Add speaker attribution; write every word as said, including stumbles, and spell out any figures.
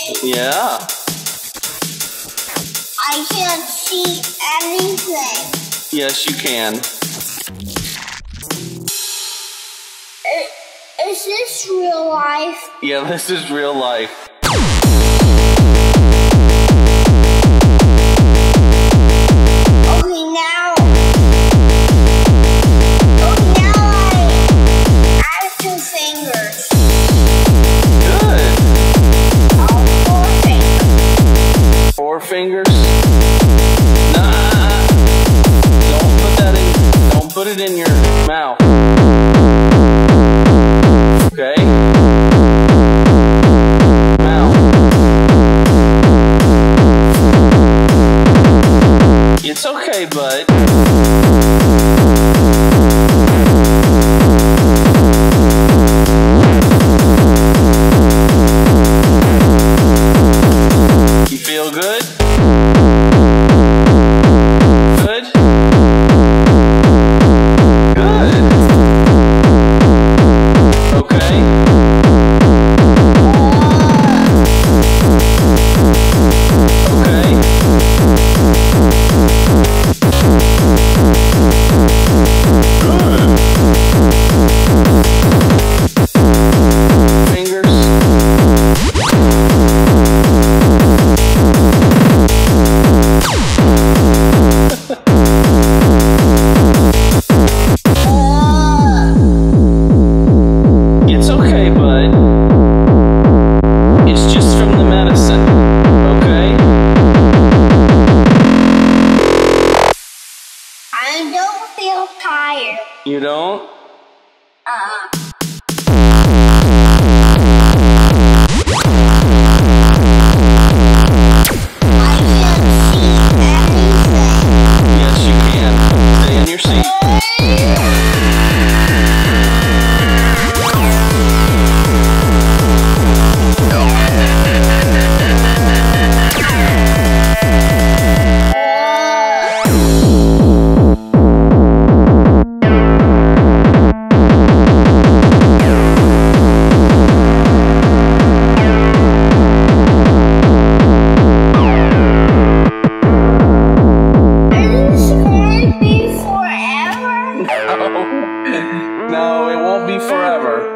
Speaker 1: Yeah.
Speaker 2: I can't see anything.
Speaker 1: Yes, you can.
Speaker 2: I- Is this real life?
Speaker 1: Yeah, this is real life.
Speaker 2: Okay, now. Okay, now I have two fingers.
Speaker 1: Good.
Speaker 2: Oh, four fingers.
Speaker 1: Four fingers. Nah. Don't put that in. Don't put it in your mouth. Okay. Mouth. It's okay, bud. You feel good? Good? Good. Okay. Okay. Good. Fingers. It's okay, bud. It's just from the medicine, okay?
Speaker 2: I don't feel tired.
Speaker 1: You don't?
Speaker 2: Uh, I can't see anything.
Speaker 1: Yes, you can. Stay in your seat.
Speaker 2: Is this going to be forever?
Speaker 1: No. No, it won't be forever.